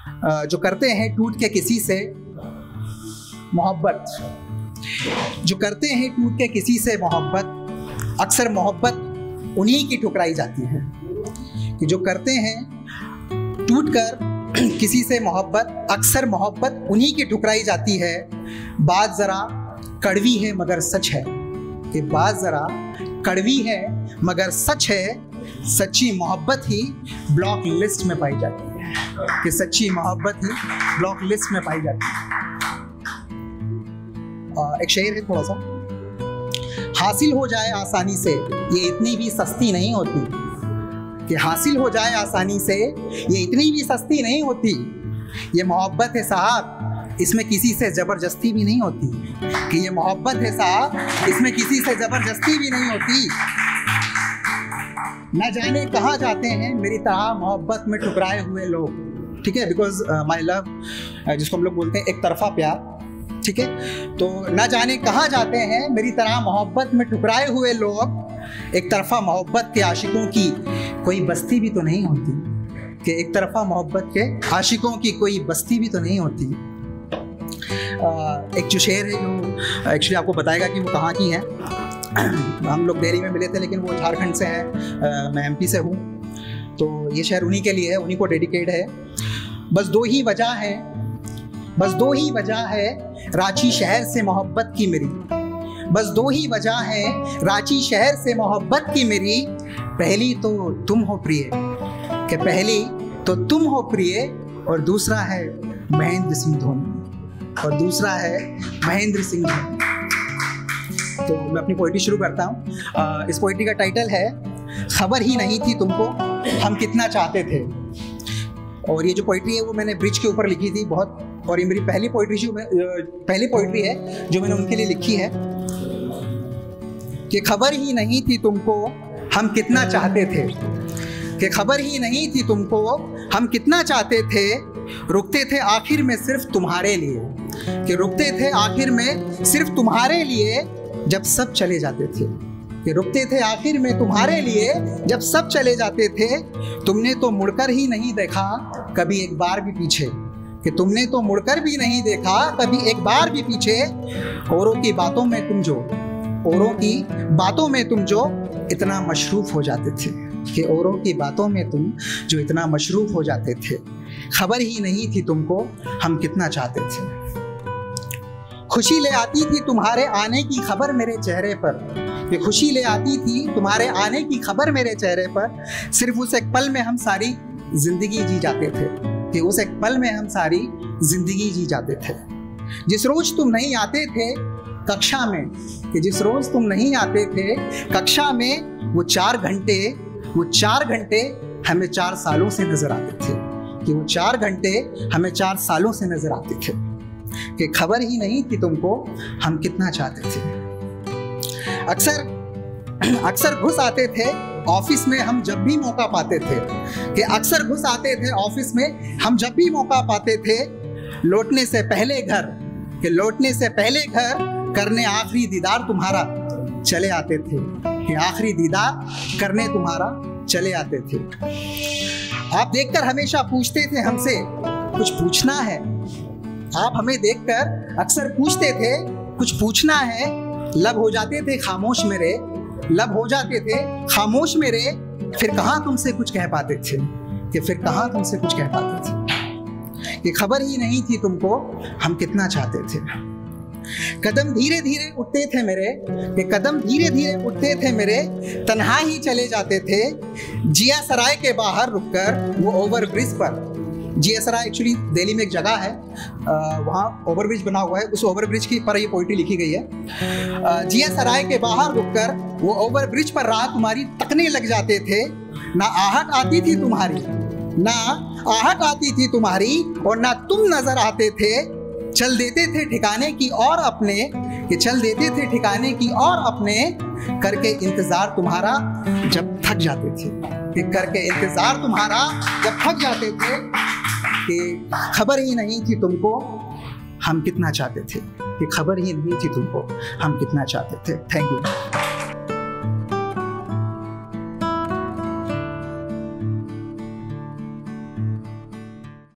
जो करते हैं टूट के किसी से मोहब्बत, जो करते हैं टूट के किसी से मोहब्बत, अक्सर मोहब्बत उन्हीं की ठुकराई जाती है। कि जो करते हैं टूट कर किसी से मोहब्बत, अक्सर मोहब्बत उन्हीं की ठुकराई जाती है। बात ज़रा कड़वी है मगर सच है, कि बात ज़रा कड़वी है मगर सच है, सच्ची मोहब्बत ही ब्लॉक लिस्ट में पाई जाती है, कि सच्ची मोहब्बत ही ब्लॉक लिस्ट में पाई जाती है। एक शेर है थोड़ा सा, हासिल हो जाए आसानी से ये इतनी भी सस्ती नहीं होती, कि हासिल हो जाए आसानी से ये इतनी भी सस्ती नहीं होती, ये मोहब्बत है साहब इसमें किसी से ज़बरदस्ती भी नहीं होती, कि ये मोहब्बत है साहब इसमें किसी से ज़बरदस्ती भी नहीं होती। न जाने कहाँ जाते हैं मेरी तरह मोहब्बत में ठुकराए हुए लोग, ठीक है, बिकॉज माई लव जिसको हम लोग बोलते हैं एक तरफा प्यार, ठीक है। तो न जाने कहाँ जाते हैं मेरी तरह मोहब्बत में ठुकराए हुए लोग, एक तरफा मोहब्बत के आशिकों की कोई बस्ती भी तो नहीं होती, कि एक तरफा मोहब्बत के आशिकों की कोई बस्ती भी तो नहीं होती। एक जो शेर है जो एक्चुअली आपको बताएगा कि वो कहाँ की है। हम लोग दिल्ली में मिले थे लेकिन वो झारखंड से है, मैं एमपी से हूँ, तो ये शेर उन्हीं के लिए है, उन्हीं को डेडिकेट है। बस दो ही वजह है, बस दो ही वजह है रांची शहर से मोहब्बत की मेरी, बस दो ही वजह है रांची शहर से मोहब्बत की मेरी। पहली तो तुम हो प्रिय, कि पहली तो तुम हो प्रिय, और दूसरा है महेंद्र सिंह धोनी, और दूसरा है महेंद्र सिंह धोनी। तो मैं अपनी पोइट्री शुरू करता हूँ। इस पोइट्री का टाइटल है खबर ही नहीं थी तुमको हम कितना चाहते थे। और ये जो पोइट्री है वो मैंने ब्रिज के ऊपर लिखी थी बहुत, और ये मेरी पहली पोइट्री है जो मैंने उनके लिए लिखी है। कि खबर ही नहीं थी तुमको हम कितना चाहते थे, कि खबर ही नहीं थी तुमको हम कितना चाहते थे, रुकते थे आखिर में सिर्फ तुम्हारे लिए, कि रुकते थे आखिर में सिर्फ तुम्हारे लिए जब सब चले जाते थे, कि रुकते थे आखिर में तुम्हारे लिए जब सब चले जाते थे। तुमने तो मुड़कर ही नहीं देखा कभी एक बार भी पीछे, कि तुमने तो मुड़कर भी नहीं देखा कभी एक बार भी पीछे। औरों की बातों में तुम जो, औरों की बातों में तुम जो इतना मशरूफ हो जाते थे, कि औरों की बातों में तुम जो इतना मशरूफ हो जाते थे। खबर ही नहीं थी तुमको हम कितना चाहते थे। खुशी ले आती थी तुम्हारे आने की खबर मेरे चेहरे पर, कि खुशी ले आती थी तुम्हारे आने की खबर मेरे चेहरे पर। सिर्फ उस एक पल में हम सारी जिंदगी जी जाते थे, कि उस एक पल में हम सारी जिंदगी जी जाते थे। जिस रोज तुम नहीं आते थे कक्षा में, कि जिस रोज तुम नहीं आते थे कक्षा में, वो 4 घंटे हमें 4 सालों से नजर आते थे, कि वो 4 घंटे हमें 4 सालों से नजर आते थे। कि खबर ही नहीं थी तुमको हम कितना चाहते थे। अक्सर घुस आते थे ऑफिस में हम जब भी मौका पाते थे, कि अक्सर घुस आते थे ऑफिस में हम जब भी मौका पाते थे। लौटने से पहले घर, कि लौटने से पहले घर करने आखिरी दीदार तुम्हारा चले आते थे, कि आखिरी दीदार करने तुम्हारा चले आते थे। आप देखकर हमेशा पूछते थे हमसे कुछ पूछना है, आप हमें देखकर अक्सर पूछते थे कुछ पूछना है। लब हो जाते थे खामोश मेरे, लब हो जाते थे खामोश मेरे, फिर कहाँ तुमसे कुछ कह पाते थे, कि फिर कहाँ तुमसे कुछ कह पाते थे। कि खबर ही नहीं थी तुमको हम कितना चाहते थे। कदम धीरे धीरे उठते थे मेरे, कि कदम धीरे धीरे उठते थे मेरे, तन्हा ही चले जाते थे। जिया सराय के बाहर रुककर वो ओवर ब्रिज पर, जिया सराय एक्चुअली दिल्ली में एक जगह है, वहाँ ओवर ब्रिज बना हुआ है, उस ओवर ब्रिज की पर ये पोइट्री लिखी गई है। जिया सराय के बाहर रुककर वो ओवर ब्रिज पर राह तुम्हारी तकने लग जाते थे। ना आहट आती थी तुम्हारी, ना आहट आती थी तुम्हारी, और ना तुम नजर आते थे। चल देते थे ठिकाने की और अपने, कि चल देते थे ठिकाने की और अपने, करके इंतजार तुम्हारा जब थक जाते थे, कि करके इंतजार तुम्हारा जब थक जाते थे। कि खबर ही नहीं थी तुमको हम कितना चाहते थे, कि खबर ही नहीं थी तुमको हम कितना चाहते थे। Thank you.